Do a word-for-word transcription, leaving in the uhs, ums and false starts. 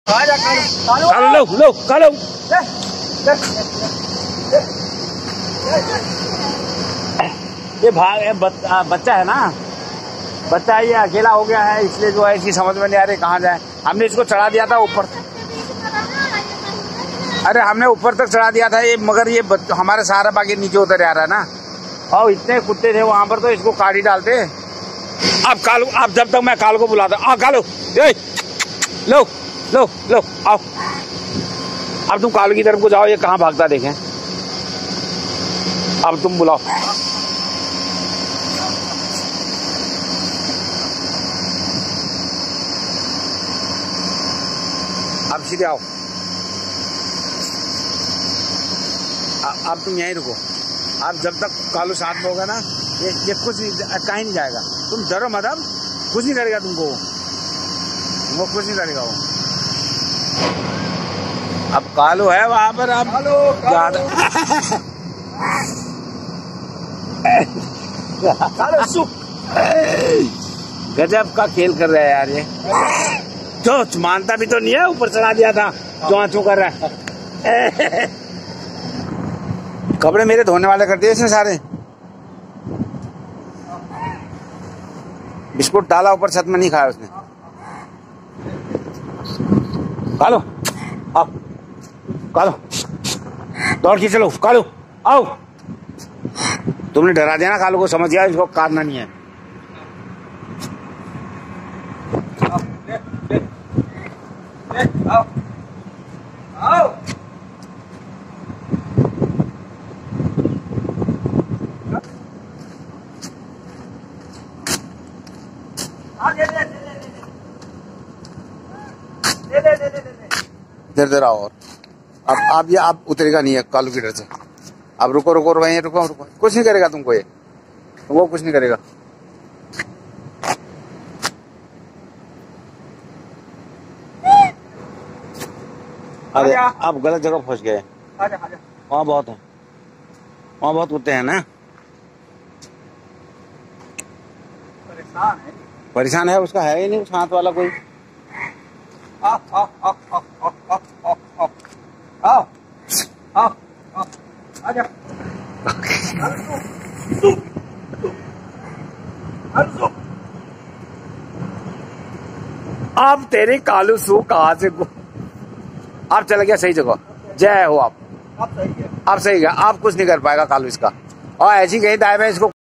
कालो लो लो कालो। ये भाग ये बच्चा है ना, बच्चा ये अकेला हो गया है, इसलिए जो है इसकी समझ में नहीं आ रही कहाँ जाए। हमने इसको चढ़ा दिया था ऊपर, अरे हमने ऊपर तक चढ़ा दिया था ये, मगर ये हमारे सहारा बाकी नीचे उतर आ रहा है ना। और इतने कुत्ते थे वहां पर तो इसको काटी डालते। अब कालू, अब जब तक मैं कालू को बुलाता, आ कालू ए, लो लो लो आओ। अब तुम कालू की तरफ को जाओ, ये कहाँ भागता देखें। अब तुम बुलाओ। अब सीधे आओ। अब तुम यहीं रुको। अब जब तक कालू साथ में होगा ना, ये ये कुछ नहीं, कहीं नहीं जाएगा। तुम डरो मत, अब कुछ नहीं करेगा तुमको, वो कुछ नहीं करेगा वो। अब कालू है वहां पर। अब ज्यादा गजब का खेल कर रहा है यार ये। जो मानता भी तो नहीं है, ऊपर चढ़ा दिया था, जो आंचू कर रहा है। कपड़े मेरे धोने वाले कर दिए इसने सारे। बिस्कुट डाला ऊपर, छत में नहीं खाया उसने। कालो आओ, कालो दौड़ के चलो, कालो आओ। तुमने डरा दिया ना कालू को, समझ गया इसको काटना नहीं है। आओ आओ इधर इधर आओ। और अब आप ये आप उतरेगा नहीं है कालू की डर से। अब रुको रुको रुको रुको रुको, रुको। कुछ नहीं करेगा तुमको ये, वो कुछ नहीं करेगा। अरे आप गलत जगह फंस गए। वहाँ बहुत है, वहाँ बहुत कुत्ते हैं ना। परेशान है, परेशान है, उसका है ही नहीं साथ वाला कोई। आओ आओ आओ आओ आओ आओ आओ आओ आजा। आप तेरे कालू सू कहाँ से आप चला गया सही जगह। जय हो आप, आप सही है, आप सही है। आप कुछ नहीं कर पाएगा कालू इसका। और ऐसी कहीं दाएं में इसको